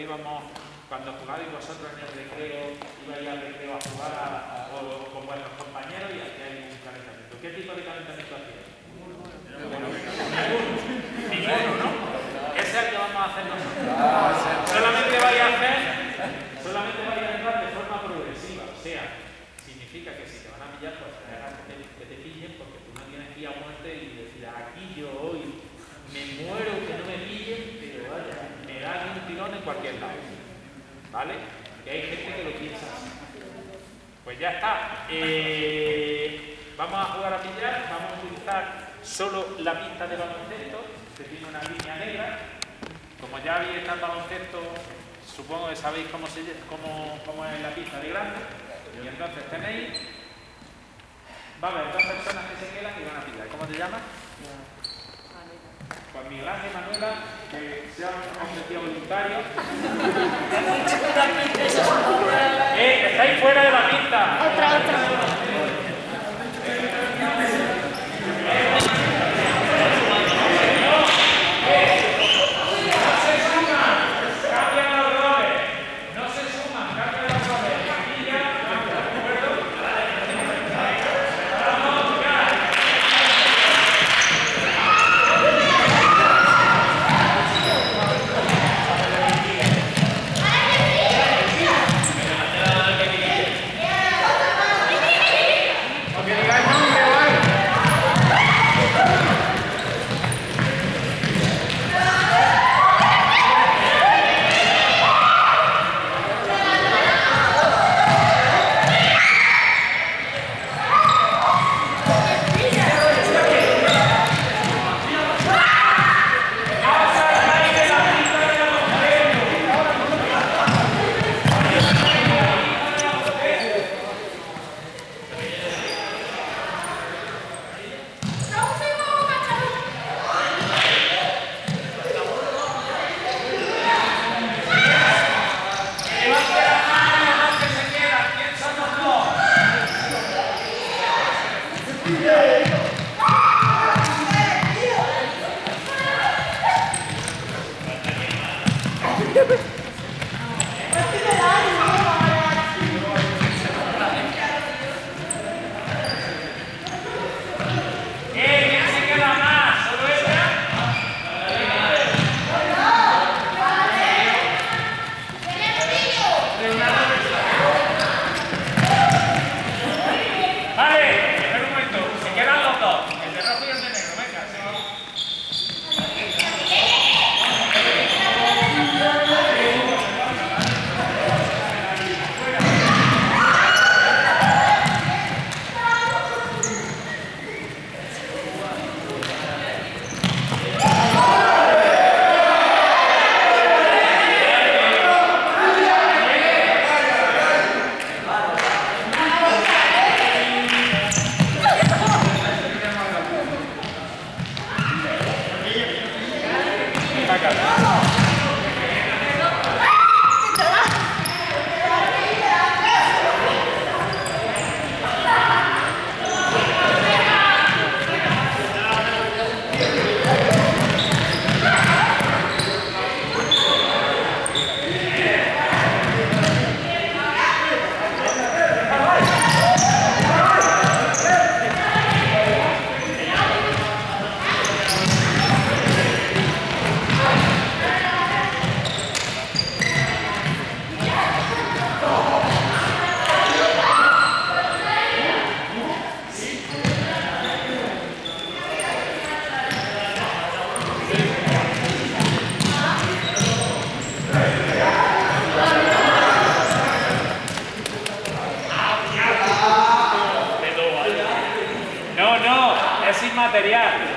íbamos, cuando jugabais vosotros en el recreo, ibais al recreo a jugar con vuestros compañeros y hacíais un calentamiento. ¿Qué tipo de calentamiento hacíais? Ninguno, ¿no? Ese es el que vamos a hacer nosotros. Solamente vais a entrar de forma progresiva, o sea, significa que si te van a pillar, pues que te pillen, porque tú no tienes que ir a muerte y decir, aquí yo hoy me muero, que no me pillen, pero vaya, me dan un tirón en cualquier lado, ¿vale? Que hay gente que lo piensa así. Pues ya está. Vamos a jugar a pillar, vamos a utilizar solo la pista de baloncesto, que tiene una línea negra. Como ya habéis estado en baloncesto, supongo que sabéis cómo es la pista de grande. Y entonces tenéis, va a haber dos personas que se quedan y van a pillar. ¿Cómo te llamas? Pues Miguel Ángel, Manuela, que sean objetivos voluntarios. Estáis fuera de la pista. Otra. No, es inmaterial.